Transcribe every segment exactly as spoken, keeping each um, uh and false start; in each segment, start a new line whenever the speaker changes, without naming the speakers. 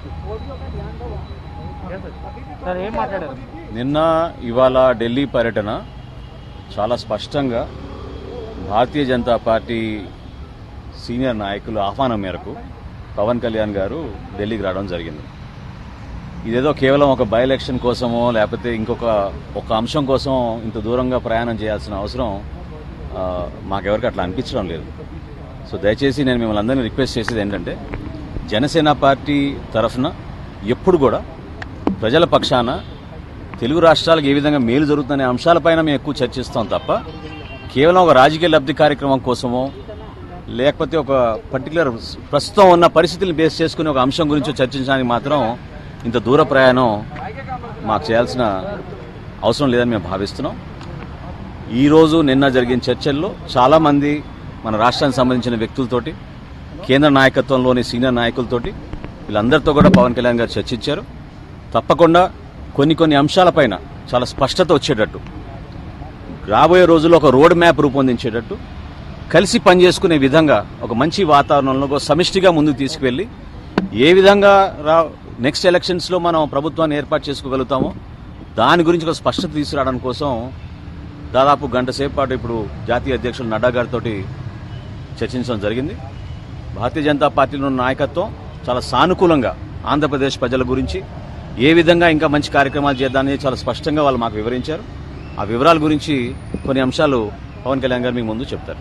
నిన్న ఇవాళ ఢిల్లీ పర్యటన చాలా స్పష్టంగా భారతీయ జనతా పార్టీ సీనియర్ నాయకులు ఆహ్వానం మేరకు పవన్ కళ్యాణ్ గారు ఢిల్లీకి రావడం జరిగింది. ఇదేదో కేవలం ఒక బై ఎలక్షన్ కోసమో లేకపోతే ఇంకొక ఒక అంశం కోసం ఇంత దూరంగా ప్రయాణం చేయాల్సిన అవసరం మాకెవరికి అట్లా అనిపించడం లేదు. సో దయచేసి నేను మిమ్మల్ని అందరినీ రిక్వెస్ట్ చేసేది ఏంటంటే, జనసేన పార్టీ తరఫున ఎప్పుడు కూడా ప్రజల పక్షాన తెలుగు రాష్ట్రాలకు ఏ విధంగా మేలు జరుగుతుందనే అంశాలపైన మేము ఎక్కువ చర్చిస్తాం తప్ప కేవలం ఒక రాజకీయ లబ్ధి కార్యక్రమం కోసమో లేకపోతే ఒక పర్టికులర్ ప్రస్తుతం ఉన్న పరిస్థితులను బేస్ చేసుకుని ఒక అంశం గురించి చర్చించడానికి మాత్రం ఇంత దూర ప్రయాణం మాకు చేయాల్సిన అవసరం లేదని మేము భావిస్తున్నాం. ఈరోజు నిన్న జరిగిన చర్చల్లో చాలామంది మన రాష్ట్రానికి సంబంధించిన వ్యక్తులతోటి, కేంద్ర నాయకత్వంలోని సీనియర్ నాయకులతోటి వీళ్ళందరితో కూడా పవన్ కళ్యాణ్ గారు చర్చించారు. తప్పకుండా కొన్ని కొన్ని అంశాలపైన చాలా స్పష్టత వచ్చేటట్టు, రాబోయే రోజుల్లో ఒక రోడ్ మ్యాప్ రూపొందించేటట్టు, కలిసి పనిచేసుకునే విధంగా ఒక మంచి వాతావరణంలో ఒక సమిష్టిగా ముందుకు తీసుకువెళ్ళి ఏ విధంగా రా నెక్స్ట్ ఎలక్షన్స్లో మనం ప్రభుత్వాన్ని ఏర్పాటు చేసుకోగలుగుతామో దాని గురించి ఒక స్పష్టత తీసుకురావడం కోసం దాదాపు గంట సేపు పాటు ఇప్పుడు జాతీయ అధ్యక్షులు నడ్డా గారితో చర్చించడం జరిగింది. భారతీయ జనతా పార్టీలో ఉన్న నాయకత్వం చాలా సానుకూలంగా ఆంధ్రప్రదేశ్ ప్రజల గురించి ఏ విధంగా ఇంకా మంచి కార్యక్రమాలు చేద్దామని చాలా స్పష్టంగా వాళ్ళు మాకు వివరించారు. ఆ వివరాల గురించి కొన్ని అంశాలు పవన్ కళ్యాణ్ గారు మీ ముందు చెప్తారు.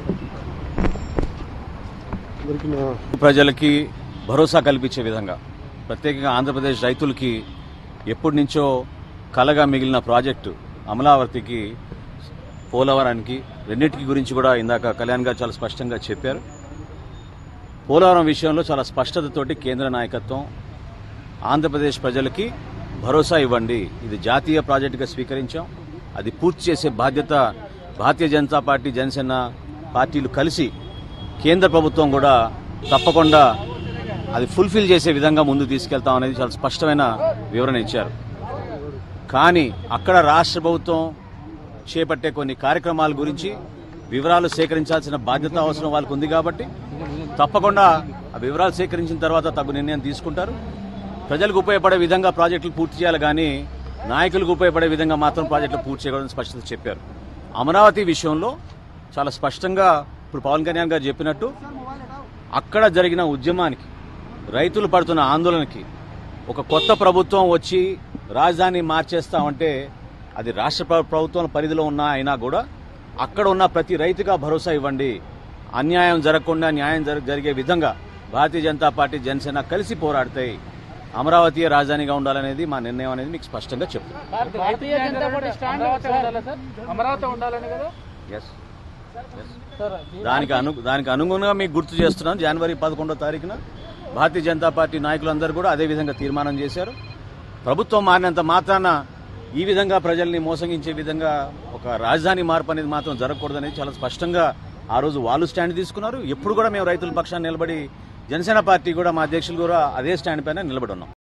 ప్రజలకి భరోసా కల్పించే విధంగా, ప్రత్యేకంగా ఆంధ్రప్రదేశ్ రైతులకి ఎప్పటి నుంచో కలగా మిగిలిన ప్రాజెక్టు అమలావతికి, పోలవరానికి, రెండింటికి గురించి కూడా ఇందాక కళ్యాణ్ గారు చాలా స్పష్టంగా చెప్పారు. పోలవరం విషయంలో చాలా స్పష్టతతోటి కేంద్ర నాయకత్వం ఆంధ్రప్రదేశ్ ప్రజలకి భరోసా ఇవ్వండి, ఇది జాతీయ ప్రాజెక్టుగా స్వీకరించాం, అది పూర్తి చేసే బాధ్యత భారతీయ జనతా పార్టీ, జనసేన పార్టీలు కలిసి కేంద్ర ప్రభుత్వం కూడా తప్పకుండా అది ఫుల్ఫిల్ చేసే విధంగా ముందు తీసుకెళ్తాం అనేది చాలా స్పష్టమైన వివరణ ఇచ్చారు. కానీ అక్కడ రాష్ట్ర ప్రభుత్వం చేపట్టే కొన్ని కార్యక్రమాల గురించి వివరాలు సేకరించాల్సిన బాధ్యత అవసరం వాళ్ళకు ఉంది కాబట్టి తప్పకుండా ఆ వివరాలు సేకరించిన తర్వాత తగు నిర్ణయం తీసుకుంటారు. ప్రజలకు ఉపయోగపడే విధంగా ప్రాజెక్టులు పూర్తి చేయాలి కానీ నాయకులకు ఉపయోగపడే విధంగా మాత్రం ప్రాజెక్టులు పూర్తి చేయకూడదని స్పష్టత చెప్పారు. అమరావతి విషయంలో చాలా స్పష్టంగా ఇప్పుడు పవన్ కళ్యాణ్ గారు చెప్పినట్టు అక్కడ జరిగిన ఉద్యమానికి, రైతులు పడుతున్న ఆందోళనకి ఒక కొత్త ప్రభుత్వం వచ్చి రాజధాని మార్చేస్తామంటే అది రాష్ట్ర ప్రభుత్వం పరిధిలో ఉన్న అయినా కూడా అక్కడ ఉన్న ప్రతి రైతుగా భరోసా ఇవ్వండి, అన్యాయం జరగకుండా న్యాయం జరిగే విధంగా భారతీయ జనతా పార్టీ, జనసేన కలిసి పోరాడతాయి, అమరావతి రాజధానిగా ఉండాలనేది మా నిర్ణయం అనేది మీకు స్పష్టంగా చెప్తుంది. దానికి అను దానికి అనుగుణంగా మీకు గుర్తు చేస్తున్నాను. జనవరి పదకొండో తారీఖున భారతీయ జనతా పార్టీ నాయకులందరూ కూడా అదే విధంగా తీర్మానం చేశారు. ప్రభుత్వం మారినంత మాత్రాన ఈ విధంగా ప్రజల్ని మోసగించే విధంగా ఒక రాజధాని మార్పు అనేది మాత్రం జరగకూడదనేది చాలా స్పష్టంగా ఆ రోజు వాళ్ళు స్టాండ్ తీసుకున్నారు. ఎప్పుడు కూడా మేము రైతుల పక్షాన్ని నిలబడి, జనసేన పార్టీ కూడా మా అధ్యక్షులు కూడా అదే స్టాండ్ పైన నిలబడి ఉన్నాం.